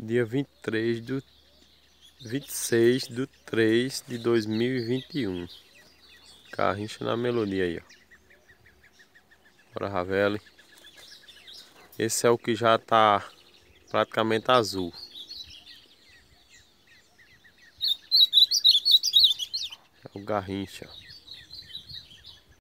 Dia 26/3/2021. Carrincha na melodia aí, ó. Bora, Ravelli. Esse é o que já tá praticamente azul. É o Garrincha.